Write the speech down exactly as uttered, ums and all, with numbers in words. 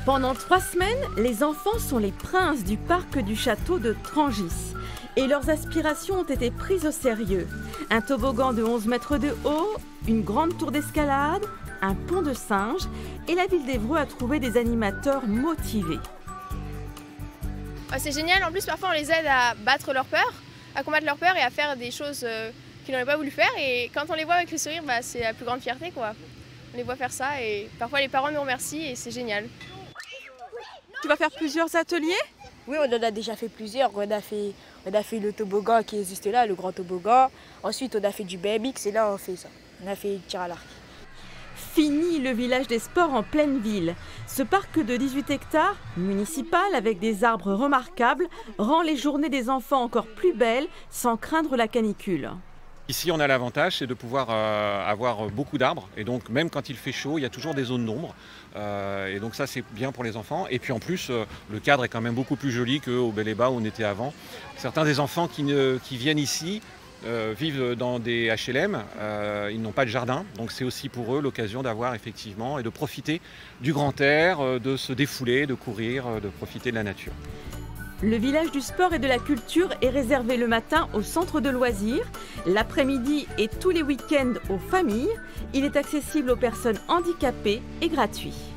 Pendant trois semaines, les enfants sont les princes du parc du château de Trangis. Et leurs aspirations ont été prises au sérieux. Un toboggan de onze mètres de haut, une grande tour d'escalade, un pont de singes, et la ville d'Évreux a trouvé des animateurs motivés. C'est génial, en plus parfois on les aide à battre leur peur, à combattre leur peur et à faire des choses qu'ils n'auraient pas voulu faire. Et quand on les voit avec le sourire, bah, c'est la plus grande fierté, quoi. On les voit faire ça et parfois les parents nous remercient et c'est génial. Tu vas faire plusieurs ateliers? Oui, on en a déjà fait plusieurs. On a fait, on a fait le toboggan qui existe là, le grand toboggan. Ensuite, on a fait du B M X et là, on fait ça. On a fait tir à l'arc. Fini le village des sports en pleine ville. Ce parc de dix-huit hectares, municipal avec des arbres remarquables, rend les journées des enfants encore plus belles sans craindre la canicule. Ici, on a l'avantage, c'est de pouvoir euh, avoir beaucoup d'arbres. Et donc, même quand il fait chaud, il y a toujours des zones d'ombre. Euh, et donc ça, c'est bien pour les enfants. Et puis en plus, euh, le cadre est quand même beaucoup plus joli qu'au Bel-et-Bas où on était avant. Certains des enfants qui, ne, qui viennent ici euh, vivent dans des H L M. Euh, ils n'ont pas de jardin. Donc c'est aussi pour eux l'occasion d'avoir effectivement et de profiter du grand air, euh, de se défouler, de courir, euh, de profiter de la nature. Le village du sport et de la culture est réservé le matin au centre de loisirs, l'après-midi et tous les week-ends aux familles. Il est accessible aux personnes handicapées et gratuit.